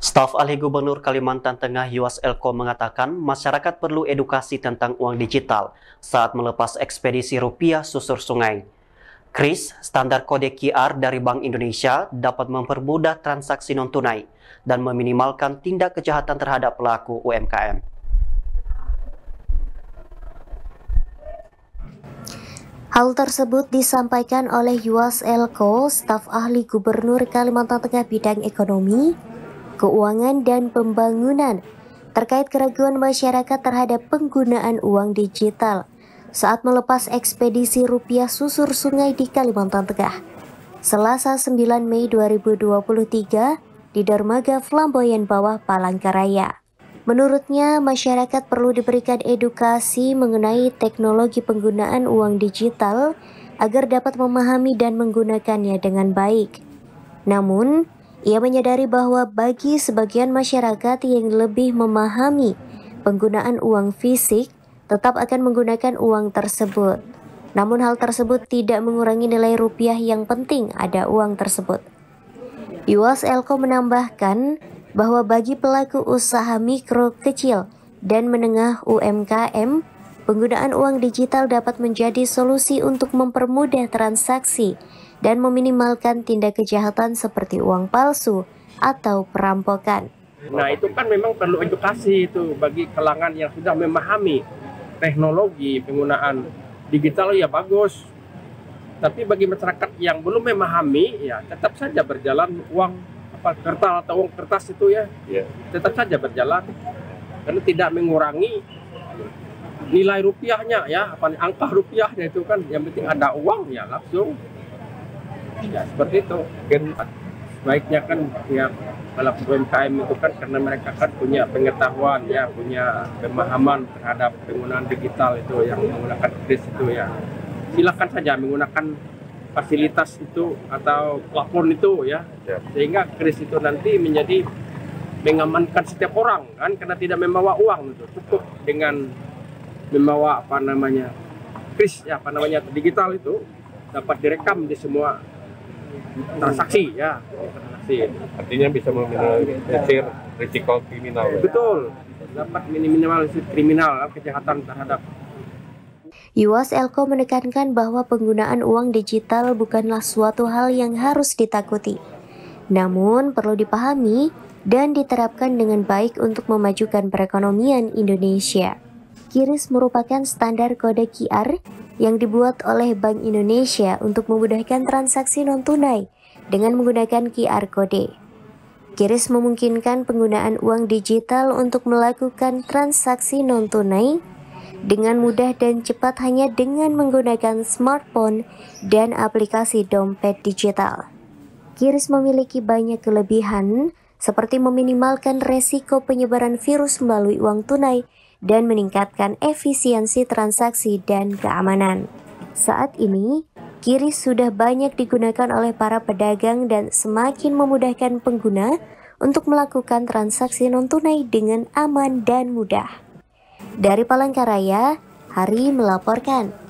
Staf Ahli Gubernur Kalimantan Tengah Yuwas Elko mengatakan masyarakat perlu edukasi tentang uang digital saat melepas ekspedisi rupiah susur sungai. KRIS, standar kode QR dari Bank Indonesia, dapat mempermudah transaksi non-tunai dan meminimalkan tindak kejahatan terhadap pelaku UMKM. Hal tersebut disampaikan oleh Yuwas Elko, staf ahli Gubernur Kalimantan Tengah bidang ekonomi, keuangan, dan pembangunan terkait keraguan masyarakat terhadap penggunaan uang digital saat melepas ekspedisi rupiah susur sungai di Kalimantan Tengah. Selasa 9 Mei 2023 di Dermaga Flamboyan Bawah Palangkaraya. Menurutnya, masyarakat perlu diberikan edukasi mengenai teknologi penggunaan uang digital agar dapat memahami dan menggunakannya dengan baik. Namun, ia menyadari bahwa bagi sebagian masyarakat yang lebih memahami penggunaan uang fisik, tetap akan menggunakan uang tersebut. Namun hal tersebut tidak mengurangi nilai rupiah yang penting ada uang tersebut. Yuwas Elko menambahkan bahwa bagi pelaku usaha mikro, kecil, dan menengah UMKM, penggunaan uang digital dapat menjadi solusi untuk mempermudah transaksi dan meminimalkan tindak kejahatan seperti uang palsu atau perampokan. Nah, itu kan memang perlu edukasi itu bagi kalangan yang sudah memahami teknologi penggunaan digital ya bagus. Tapi bagi masyarakat yang belum memahami ya tetap saja berjalan uang kertas atau uang kertas itu ya, tetap saja berjalan karena tidak mengurangi nilai rupiahnya ya, angka rupiahnya itu kan yang penting ada uang ya langsung ya seperti itu. Baiknya kan ya kalau UMKM itu kan karena mereka kan punya pengetahuan ya, punya pemahaman terhadap penggunaan digital itu yang menggunakan KRIS itu ya, silakan saja menggunakan fasilitas itu atau platform itu ya, sehingga KRIS itu nanti menjadi mengamankan setiap orang kan, karena tidak membawa uang itu cukup dengan membawa KRIS ya, digital itu dapat direkam di semua transaksi ya, artinya bisa meminimalisir risiko kriminal. Betul, dapat minimalisir kriminal kejahatan terhadap. Yuwas Elko menekankan bahwa penggunaan uang digital bukanlah suatu hal yang harus ditakuti, namun perlu dipahami dan diterapkan dengan baik untuk memajukan perekonomian Indonesia. KRIS merupakan standar kode QR yang dibuat oleh Bank Indonesia untuk memudahkan transaksi non-tunai dengan menggunakan QR kode. KRIS memungkinkan penggunaan uang digital untuk melakukan transaksi non-tunai dengan mudah dan cepat hanya dengan menggunakan smartphone dan aplikasi dompet digital. KRIS memiliki banyak kelebihan seperti meminimalkan resiko penyebaran virus melalui uang tunai dan meningkatkan efisiensi transaksi dan keamanan. Saat ini, KRIS sudah banyak digunakan oleh para pedagang dan semakin memudahkan pengguna untuk melakukan transaksi non-tunai dengan aman dan mudah. Dari Palangkaraya, Hari melaporkan.